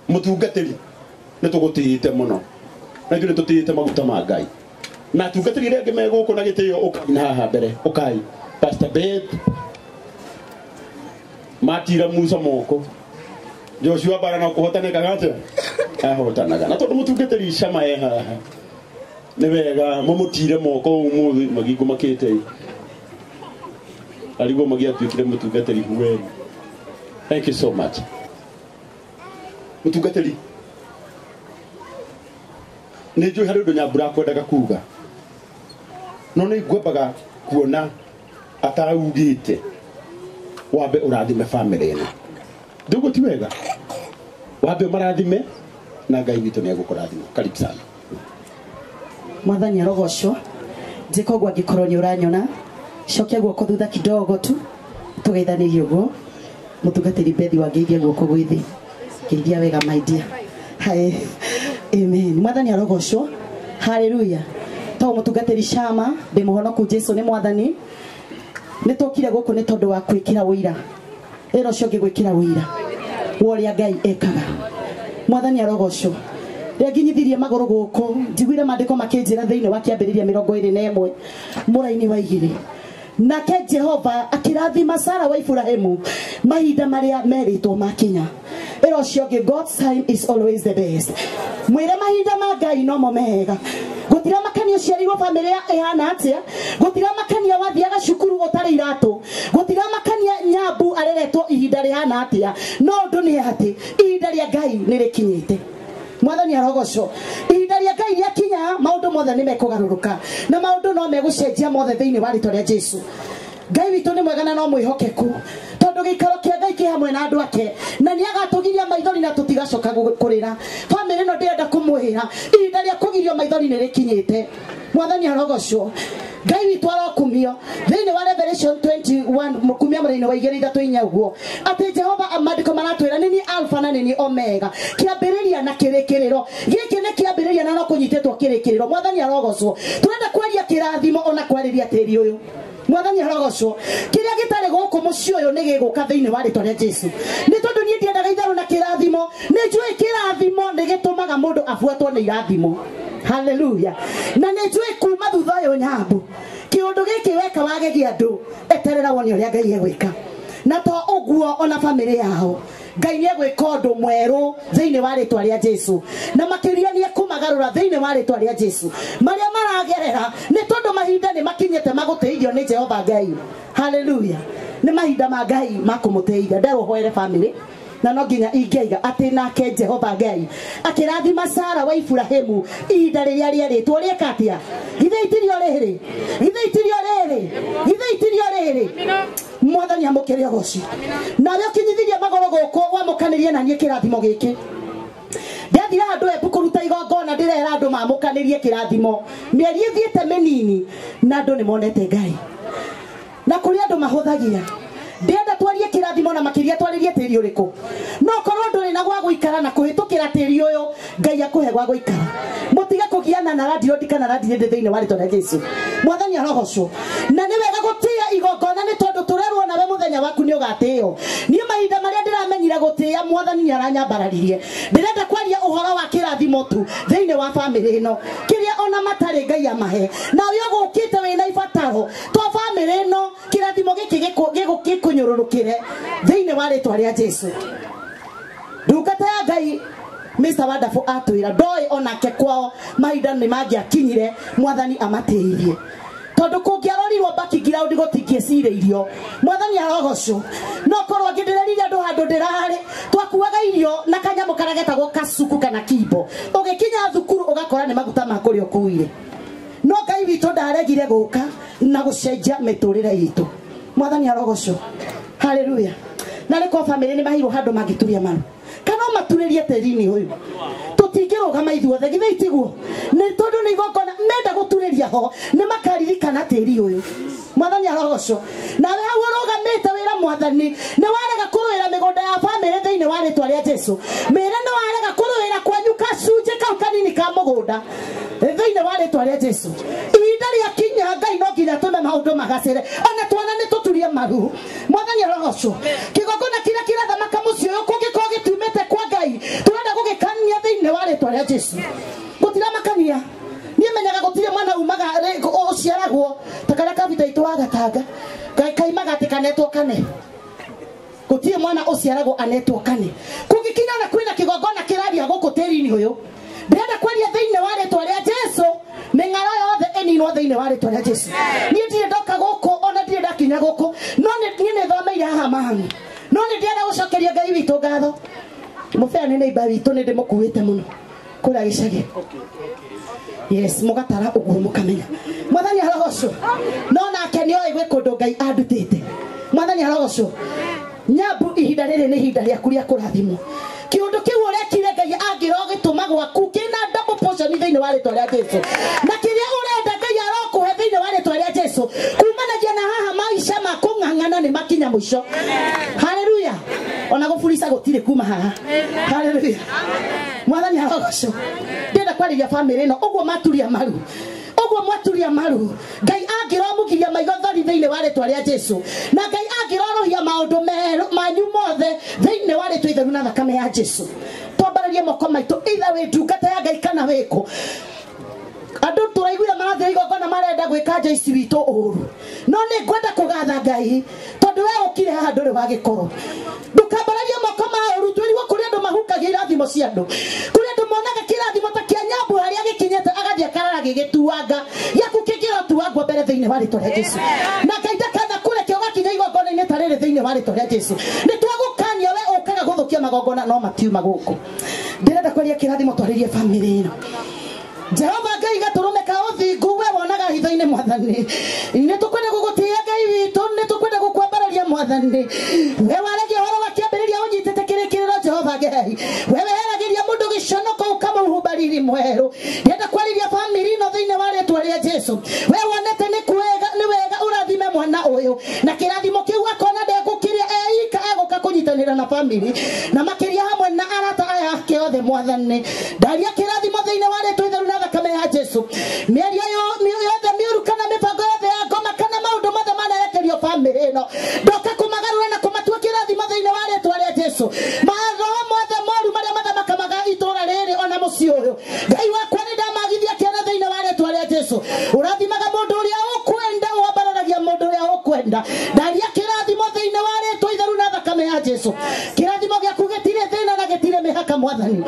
mutungatiri nitugutiyite muno na ithuĩ nĩtũtĩĩte maguta ma Ngai na atungatĩri arĩa angĩ me gũkũ na gĩtĩo ũkai na haha mbere ũkai Pastor Beth matira Musa moko Joshua bara na kũhotanĩka gate ahotanaga na tondũ mũtungatĩri cama haha nĩ wega mũmũtire moko ũmũthĩ magingo makĩte aligo magiatuĩkire mũtungatĩri wenu. Thank you so much. Mũtungatĩri nĩ njũĩ harĩ ũndũ Nyambura kwendaga kuga no nĩ ngwambaga kuona ataugĩte wambe ũrathime family ĩno ndugu ti wega wambe marathime na Ngai witũ nĩ agũkũrathima. Karibu sana. Mwathani arogocwo njĩkogwo angĩkorwo nĩ ũranyona cokia guoko thutha kidogo tu tugeithanirie ũguo mũtungatĩri Bethi wangeithia guoko gwĩthĩ geithia wega my dear. Hai amen. Mwathani arogocwo haleluya. To mũtungatĩri Shama ndĩmũhonoku Jesu nĩ mwathani nĩtũkire gũkũ nĩ tondũ wa kwĩkĩra ũira ĩro cionge gwĩkĩra ũira woria Ngai ekaga. Mwathani arogocwo rĩnginyithirie magũrũ gũkũ njiguire maandĩko makĩnjĩra thĩinĩ wa kĩambĩrĩria 21 mũraini wa 2 nake Jehova akĩrathima Sara wa Ibrahimu mahinda marĩa merĩtwo makinya. Ĩro cionge God's time is always the best. Mwĩre mahinda ma Ngai no mo mega. Gũtira makania ũciarirwo famĩlĩ ĩhana atĩa, gũtira makania wathiaga cukuru ũtarĩ iratũ, gũtira makania Nyambu areretwo ihinda rĩhana atĩa, no ũndũ nĩ atĩ ihinda rĩa Ngai nĩ rĩkinyĩte. Mwathani arogocwo ihinda rĩa Ngai rĩakinya maũndũ mothe nĩ mekũgarũrũka na maũndũ no megũcenjia mothe thĩinĩ wa rĩĩtwa rĩa Jesu. Ngai witũ nĩ mwega na no mwĩhokeku tondũ gĩikaro kĩa Ngai kĩ hamwe na andũ ake na nĩ agatũgiria maithori na tũtigacoka kũrĩra. Famĩlĩ ĩno ndĩrenda kũmwĩra ihinda rĩa kũgirio maithori nĩ rĩkinyĩte. Mwathani arogocwo Ngai witũ arokumio thĩinĩ wa Revelation 21 mũkumia mũraini wa 2:3 ũguo atĩ Jehova amaandĩko maratwĩra nĩ niĩ Alpha na nĩ niĩ Omega, kĩambĩrĩria na kĩrĩkĩrĩro. Gĩkĩ nĩ kĩambĩrĩria na no kũnyitĩtwo kĩrĩkĩrĩro. Mwathani arogocwo tũrenda kwaria kĩrathimo ona kwarĩria tĩri ũyũ. Mwathani arogocwo kĩrĩa gĩtarĩ gũkũ mũciĩ ũyũ nĩ gĩgũka thĩinĩ wa rĩĩtwa rĩa Jesu. Nĩ tondũ niĩ ndiendaga itherũ na kĩrathimo, nĩ njũĩ kĩrathimo nĩ gĩtũmaga mũndũ abuatwo nĩ irathimo. Haleluya. Na nĩ njũĩ kuma thutha ũyũ Nyambu kĩũndũ gĩkĩ weka wagegia andũ eterera wone ũrĩa Ngai egwĩka. Na to ũguo ona famĩlĩ yao Ngai nĩ egwĩka ũndũ mwerũ thĩinĩ wa rĩĩtwa rĩa Jesu na makĩria nĩ ekũmagarũra thĩinĩ wa rĩĩtwa rĩa Jesu marĩa maragerera nĩ tondũ mahinda nĩ makinyĩte magũteithio nĩ Jehova Ngai. Haleluya. Nĩ mahinda ma Ngai makũmũteithia. Nderũhoere famĩlĩ na no nginya ingĩiga atĩ nake Jehova Ngai akĩrathima Sara wa Ibrahimu ihinda rĩrĩa rĩerĩtwo rĩeka atĩa. Ithe itirio rĩrĩ Mwathani amũkĩre ũgoci nawe ũkinyithirie magũrũ gũkũ wamũkanĩrie na niĩ kĩrathimo gĩkĩ. Ndathira andũ ebu kũruta igongona ndĩrera andũ mamũkanĩrie kĩrathimo mĩeri ĩthiĩte mĩnini na andũ nĩ monete Ngai na kũrĩ andũ mahũthagia. Ndenda twarie kĩrathimo na makĩria twarĩrie tĩri ũrĩkũ. No korwo ndũrĩ na gwa gũikara na kũhĩtũkĩra tĩri ũyũ Ngai akũhe gwa gũikara. Mũtige kũgiana na radio kana radio thĩinĩ wa rĩĩtwa rĩa Jesu. Mwathani arogocwo na nĩ wega gũtĩa igongona nĩ tondũ tũrerwo nawe mũthenya waku nĩ ũgatĩo. Niĩ mahinda marĩa ndĩramenyire gũtĩa Mwathani nĩ aranyambararirie. Ndĩrenda kwaria ũhoro wa kĩrathimo tu thĩinĩ wa famĩlĩ ĩno kĩrĩa ona matarĩ Ngai amahe. Na ũyũ gũkĩte wĩna ibataro to famĩlĩ ĩno kĩrathimo gĩkĩ kunyururukire thĩinĩ wa rĩĩtwa rĩa Jesu. Ndungata ya Ngai Mr. Wonderful atwĩra ndoĩ onake kwao mahinda nĩ mangĩakinyire Mwathani amatĩirie tondũ kũngĩarorirwo background gũtingĩcirĩirio. Mwathani arogocwo no korwo ngĩndĩrĩria andũ handũ ndĩrarĩ twakuaga irio na kanyamũ karĩa getagwo kasuku kana kimbo ũgĩkinya thukuru ũgakora nĩ maguta ma kũrĩa ũkuire. No Ngai witũ ndaregire gũka na gũcenjia mĩtũrĩre itũ. Mwathani arogocwo. Haleluya. Na rĩko famĩlĩ nĩ mahirwo handũ mangĩturia maru kana maturĩrie tĩri-inĩ ũyũ tũtingĩrũgama ithuothe githĩ itiguo nĩ tondũ nĩ igongona menda gũturĩria ho nĩ makaririkana tĩri ũyũ. Mwathani arogocwo nawe hau ũrũgamĩte wĩra Mwathani nĩ warega kũrũĩra mĩgũnda ya famĩlĩ thĩinĩ wa rĩĩtwa rĩa Jesu. Mĩĩra nĩ warega kũrũĩra kwanyu gacunjĩ kau kanini ka mũgũnda thĩinĩ wa rĩĩtwa rĩa Jesu. Ihinda rĩakinya Ngai no nginya tũme maũndũ magacĩre ona twana nĩ tũturie maru. Mwathani arogocwo kĩgongona kĩrĩa kĩrathamaka mũciĩ ũyũ kũngĩkorwo gĩtumĩte kwa Ngai tũrenda Jesu gutira makania ni menyaga gutire mwana umaga o ciaragwo takara kabita itwaga tanga kai magate kanetwo kane gutire mwana o ciaragwo anetwo kane kugikinya na kwina kigogona kiraria guku teri-ini uyu ndenda kwaria thiine wa ritwa ria Jesu meng'ara yothe eninwo thiine wa ritwa ria Jesu ni ndire ndoka guku ona ndire ndakinya guku no ni thomeire haha mahangu no ni ndire gucokeria Ngai witu ngatho mufeane neighbor witu ni ndimukuite muno kura gicagi yes mugatara uguo mukamenya mwathani arogocwo no nake ni oi gwe kundu Ngai andutite mwathani arogocwo Nyambu ihinda riri ni ihinda ria kuria kurathimwo kiundu kiu urekire Ngai angirogituma gwaku kina double portion thiine wa ritwa ria Jesu na kiria urenda Ngai arokuhe thiine wa ritwa ria Jesu kumanagia na haha maisha maku ng'ang'ana ni makinya mwisho haleluya ona gufurisa gutire kuma haha haleluya mwathani arogocwo ndenda kwariria family ino uguo maturia maru uguo mwaturia maru Ngai angiromugiria maitho thori thiine wa ritwa ria Jesu na Ngai angirorohia maundu manyu mothe thiine wa ritwa itheru na thakame ya Jesu twambararie moko maitu itha wi ndungata ya Ngai kana wiku andu turaiguira marathia igongona marenda gwika Jesu witu uru no ni ngwenda kugatha Ngai tondu we ukire haha nduri wa gikoro ndukambararie moko ma uru twirwo kuri andu mahukagia irathimo cia andu kuri andu monaga kirathimo ta kia Nyambura haria gikinyete agathie karara gigituanga yaku kingiratuangwo mbere thiine wa ritwa ria Jesu na Ngai ndakatha kureke ugakinya igongona-ini ta riri thiine wa ritwa ria Jesu ni twagukania we ukaga guthukia magongona no matiuma guku ndirenda kwaria kirathimo twaririe family ino Jehova Ngai gaturumeka uthingu we wonaga hitho-ini mwathani ni tukwenda gugutia Ngai witu ni tukwenda gukwambararia mwathani we waragia horo wakiambiriria unyitete kirikiriro Jehova Ngai we weheragiria mundu giconoko ukamuhumbariri mweru ndenda kwariria family ino thiine wa ritwa ria Jesu we wonete ni kwega ni wega urathime mwana uyu na kirathimo kiu akona ndekukiria eika eguka kunyitanira na family na makiria hamwe na arata aya ake othe mwathani ndaria kirathimo thiine wa ritwa itheru na thakame ya Jesu mĩario yothe mĩũru kana mĩbango yothe ya ngoma kana maũndũ mothe manarekerio family ĩno ndoka kũmagarũra na kũmatua kĩrathimo thĩinĩ wa rĩĩtwa rĩa Jesu maroho mothe moru marĩa mathamakaga itũũra rĩrĩ ona mũciĩ ũyũ Ngai wakwa nĩ ndamagithia kĩana thĩinĩ wa rĩĩtwa rĩa Jesu ũrathimaga mũndũ ũrĩa ũkwenda wambararagia mũndũ ũrĩa ũkwenda ndaria kĩrathimo thĩinĩ wa rĩĩtwa itheru na thakame ya Jesu kĩrathimo gĩaku gĩtirĩ thĩna na gĩtirĩ mĩhaka mwathani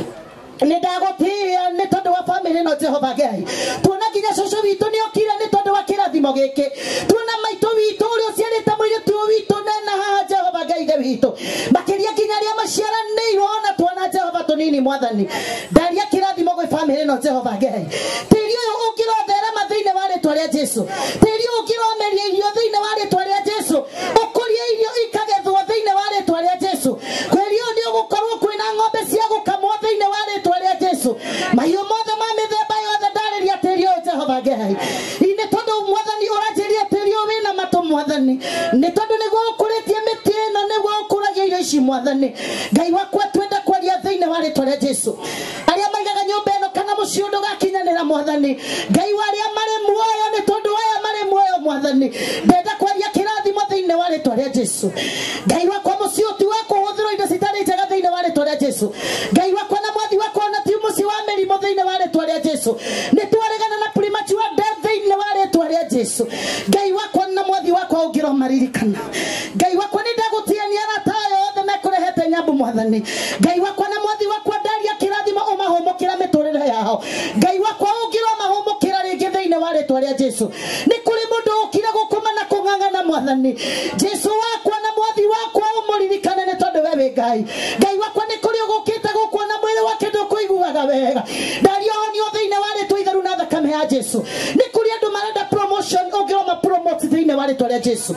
Nidagotia ni tondu wa family no Jehova Ngai tuona nginya cucu witu ni okire ni tondu wa kirathimo giki tuona maitu witu uri uciarite mwiritu witu nena haha Jehova Ngai the witu makiria nginya ria maciaranĩirwo ona tuona Jehova tunini mwathani ndaria kirathimo gwi family no Jehova Ngai tiri uyu ungirotherema thiine wa ritwa ria Jesu tiri ungiromeria irio thiine wa ritwa ria Jesu ukurie irio ikagethwo thiine wa ritwa ria Jesu kwerio ni ugukorwo kwina ng'ombe cia gukamwo thiine wa ritwa ria Jesu mahiũ mothe ma mĩthemba yothe ndarĩria tĩri ũyũ Jehova Ngai nĩ tondũ mwathani ũranjĩria tĩri ũyũ wĩna matũ mwathani nĩ tondũ nĩguo ũkũrĩtie mĩtĩ ĩno nĩguo ũkũragia irio ici mwathani Ngai wakwa twenda kwaria thĩinĩ wa rĩtwa rĩa Jesu arĩa maigaga nyũmba ĩno kana mũciĩ ũndũ gakinyanĩra mwathani Ngai warĩa marĩ muoyo nĩ tondũ aya marĩ muoyo mwathani ndenda kwaria kĩrathimo thĩinĩ wa rĩtwa rĩa Jesu Ngai wakwa mũciĩ ũti wa kũhũthĩrwo indo citarĩ njega thĩinĩ wa rĩtwa rĩa Jesu Ngai wakwa na mwathi wakwa na ti mũciĩ wa mĩrimũ thĩinĩ wa rĩtwa rĩa Jesu nĩ twaregana na premature death thĩinĩ wa rĩtwa rĩa Jesu Ngai wakwa na mwathi wakwa ũngĩromaririkana Ngai wakwa nĩ ndagũtiania arata aya othe mekũrehete Nyambu mwathani Ngai wakwa na mwathi wakwa ndaria kĩrathimo ũmahũmũkĩra mĩtũrĩre yao Ngai wakwa ũngĩromahũmũkĩra rĩngĩ thĩinĩ wa rĩtwa rĩa Jesu nĩ kũrĩ mũndũ ũkire gũkoma na kũng'ang'ana mwathani Jesu wakwa na mwathi wakwa ũmũririkane nĩ tondũ we wĩ Ngai Ngai wakwa nĩ kũrĩ ũgũkĩte gũkuona mwĩrĩ wake ndũkũiguaga wega ndaria honio thĩinĩ wa rĩtwa itheru na thakame ya Jesu nĩ kũrĩ andũ marenda promotion ũngĩroma promote thĩinĩ wa rĩtwa rĩa Jesu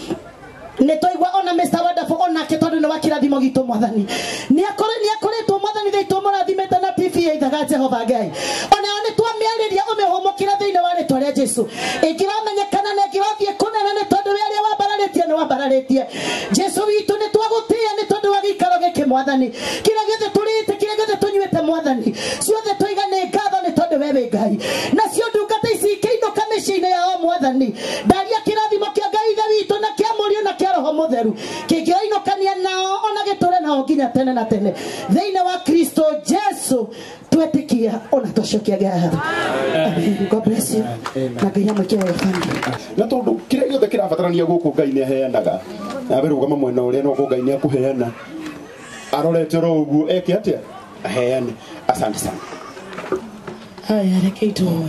netoigwa ona Mr. Wonderful ona ketondu no wakirathimo gitu mwathani ni akoretwo mwathani thaitu murathimete na TV ya Ithaga Jehova Ngai ona one twamiariria umehomokira thiine wa rĩtwa rĩa Jesu ingiramenyekana na ngirothie kunena ni tondu we aria wambararĩtie ni wambararĩtie Jesu witu ni twagutia ni tondu wa gikaro giki mwathani kira githe turite kira githe tunyuite mwathani ciothe tuigane ngatho ni tondu we wĩ Ngai na cio ndungata ici ikĩinũka mĩciĩ-inĩ yao mwathani ndaria kĩrathimo kĩa Ngai ithe witu na kĩa mũriũ na kĩa Roho Mũtheru kĩngĩoinũkania nao ona gĩtũre nao nginya tene na tene thĩinĩ wa Kristo Jesu tweti ona twacokia ngatho. God bless you. Na Ngai amwĩkĩre wega family. Na tondu kire gĩothe kĩrabatarania gũkũ Ngai nĩ aheanaga. Na rũgama mwena ũrĩa no Ngai nĩ akũheana. Arorete ro ũguo eke atĩa? Aheane. Asante sana. Haya reke itoe.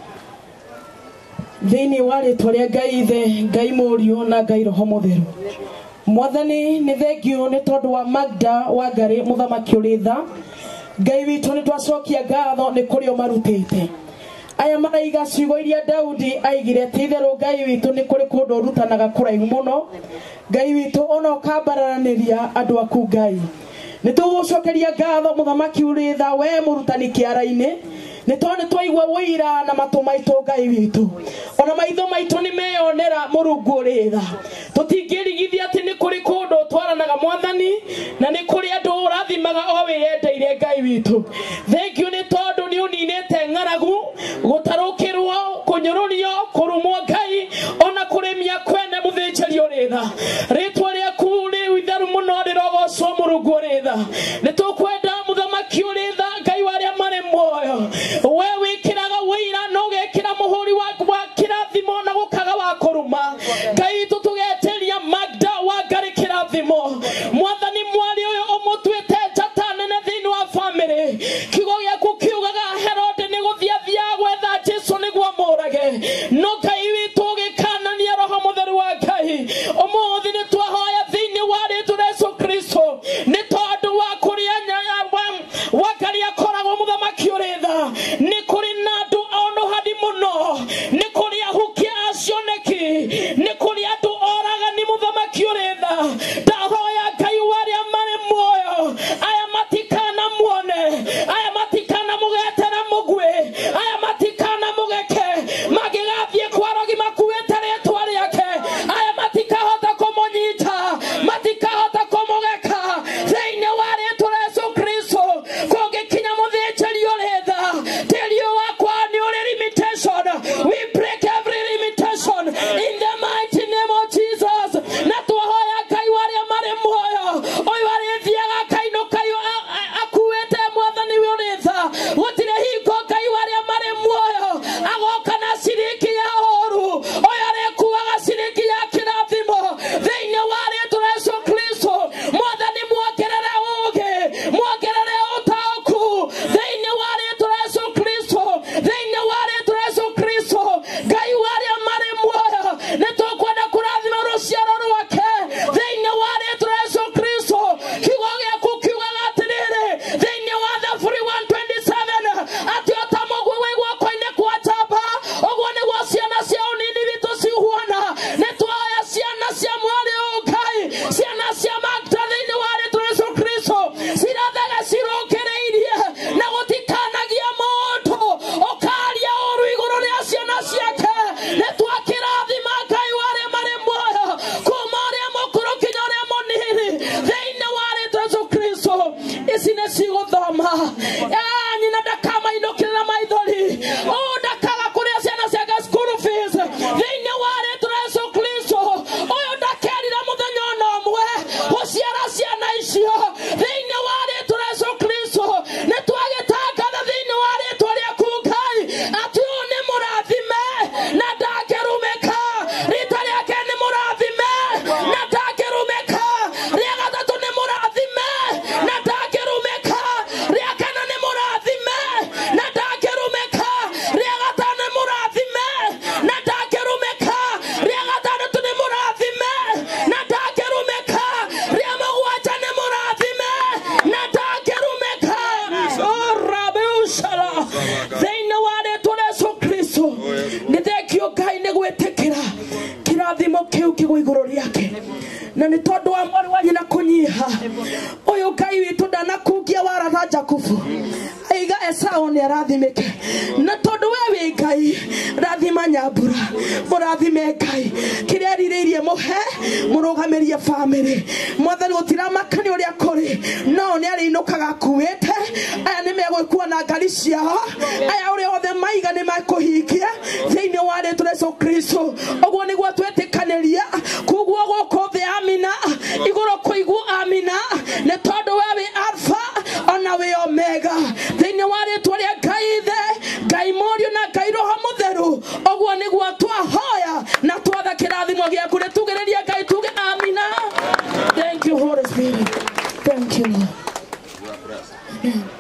Thĩinĩ wa rĩtwa rĩa Ngai Ithe, Ngai Mũriũ na Ngai Roho Mũtheru. Mwathani nĩ thengio nĩ tondũ wa Magda wa Ngarĩ mũthamaki ũrĩ tha. Ngai witũ nĩ twacokia ngatho nĩ kũrĩ o marutĩte. Aya maraiga ciugo iria Daudi aigire atĩ itherũ Ngai witũ nĩ kũrĩ kũndũ ũrutanaga kũraihu mũno. Ngai witũ ona ũkambaranĩria andũ aku Ngai. Nĩ tũgũcokeria ngatho mũthamaki ũrĩ tha we mũrutani kĩara-inĩ. Nĩ tondũ twaigua wĩira na matũ maitũ Ngai witũ. Ona maitho maitũ nĩ meyonera Mũrungu ũrĩ tha. Tũtingĩrigithia atĩ nĩ kũrĩ kũndũ twaranaga Mwathani na nĩ kũrĩ andũ ũrathimaga o wĩyendeire Ngai witũ. Thengio nĩ tondũ nĩ ũninĩte ng'aragu, gũtarũkĩrwo, kũnyũrũrio, kũrumwo Ngai, ona kũrĩmia kwene mũthĩnjĩri ũrĩ tha. Rĩtwa rĩaku rĩ itheru mũno rĩrogocwo Mũrungu ũrĩ tha. Nĩ tũkwenda mũthamaki ũrĩ tha, Ngai wa arĩa marĩ muoyo. We wĩkĩraga wĩira na ũgekĩra mũhũri wa kĩrathimo na gũkaga wa kũruma. Ngai witũ tũgeteria Magda wa Ngarĩ kĩrathimo. Mwathani mwari ũyũ ũmũtuĩte njata nene thĩinĩ wa bamĩrĩ. Kiugo gĩaku kiugaga Herode nĩ gũthiĩ athiaga gwetha Jesũ nĩguo amũrage. No Ngai witũ ũgĩkanania Roho Mũtheru wa Ngai. Ũmũthĩ nĩ twahoya thĩinĩ wa rĩĩtwa rĩa Jesũ Kristo nĩ tondũ wa kũrĩa wa Ngarĩ akoragwo mũthamaki ũrĩ tha. Nĩ kũrĩ na andũ onohadi mũno, nĩ kũrĩ ahukia acioneki, nĩ kũrĩ andũ oragani mũthamaki ũrĩ tha. Ndahoya Ngai wa arĩa marĩ muoyo, aya matikana muone, aya matikana mũgetera mũgwe, aya matikana mũgeke, magĩgathiĩ kwa rogi makuĩte rĩĩtwa rĩake, aya matikahota kũmũnyita, matikahota kũmũgeka thĩinĩ wa rĩĩtwa rĩa Jesũ Kristo. Kũngĩkinya mũthĩnjĩri ũrĩ tha, tĩri wakwa nĩ ũrĩ limitation. We break every limitation in the mighty name of Jesus. Na twahoya Ngai wa arĩa marĩ muoyo, ũyũ arĩthiaga kainũkayo akuĩte Mwathani ũrĩ tha. Gũtirĩ hingo Ngai wa arĩa marĩ muoyo agoka na ciringi ya ũũru, ũyũ arĩkuaga ciringi ya kĩrathimo thĩinĩ wa rĩĩtwa rĩa Jesũ Kristo. Mwathani muongerere ũũgĩ, muongerere ũtaũku thĩinĩ wa rĩĩtwa rĩa Jesũ Kristo, thĩinĩ wa rĩĩtwa rĩa Jesũ Kristo. Ngai wa arĩa marĩ muoyo nĩ tũkwenda kũrathima rũciaro rwake thĩinĩ wa rĩĩtwa rĩa Jesũ Kristo. Kiugo gĩaku kiugaga atĩrĩrĩ thĩinĩ wa Thaburi 127 atĩ o ta mũguĩ wĩ guoko-inĩ kwa njamba, ũguo nĩguo ciana cia ũnini witũ cihuana. Nĩ twahoya ciana cia mwarĩ ũyũ Ngai, ciana cia Magda thĩinĩ wa rĩĩtwa rĩa Jesũ Kristo, cirathaga cirũngĩrĩirie na gũtikanagia mũndũ ũkaaria ũũru igũrũ rĩa ciana ciake. Nĩ twakĩrathima Ngai wa arĩa marĩ muoyo kuma ũrĩa mũkũrũ nginya ũrĩa mũnini thĩinĩ wa rĩĩtwa rĩa Jesũ Kristo. Ici nĩ cigũthoma, nyina ndakamainũkĩre na maithori, ndakaga kũrĩa ciana ciake school fees thĩinĩ wa rĩĩtwa rĩa Jesũ Kristo. Ũyũ ndakerira mũthenya ona ũmwe gũciara ciana icio thĩinĩ wa rĩĩtwa rĩa Jesũ Kristo. Nĩ twagĩtangatha thĩinĩ wa rĩĩtwa rĩaku Ngai atĩ ũyũ nĩ mũrathime na ndangĩrumĩka. Rita rĩake nĩ mũrathime na ndangĩrumĩka. Rĩa gatatũ nĩ mũrathime na ndangĩrumĩka. Rĩa kana nĩ mũrathime na ndangĩrumĩka. Rĩa gatano nĩ mũrathime na ndangĩrumĩka. Rĩa gatandatũ nĩ mũrathime na ndangĩrumĩka. Rĩa mũgwanja nĩ mũrathime na ndangĩrumĩka. Rabeushala thĩinĩ wa rĩĩtwa rĩa Jesũ Kristo. Nĩ thengio Ngai nĩ gwĩtĩkĩra kĩrathimo kĩu kĩgũe igũrũ rĩake. Na nĩ tondũ wa mwarĩ wa nyina kũnyiha, ũyũ Ngai witũ ndanakungia waratha Jakubu aiga Esau nĩ arathimĩke. Na tondũ we wĩ Ngai, rathima Nyambura, mũrathime Ngai kĩrĩa erirĩirie mũhe, mũrũgamĩrie bamĩrĩ. Mwathani gũtiramakania ũrĩa kũrĩ, no nĩ arĩinũkaga akuĩte. Aya nĩ megũkua na ngari ciao, aya ũrĩa othe maiga nĩ mekũhingia thĩinĩ wa rĩĩtwa rĩa Jesũ Kristo. Ũguo nĩguo twĩtĩkanĩria kuguo gũkũ thĩ amina, igũrũ kũigua amina. Nĩ tondũ we wĩ Alpha ona wĩ Omega thĩinĩ wa rĩĩtwa rĩa Ngai na Ngai Roho Mutheru ogwo niguo twahoya na twatha kirathimo giaku ritugiriria Ngai tuge amina. Thank you Holy Spirit. Thank you Lord.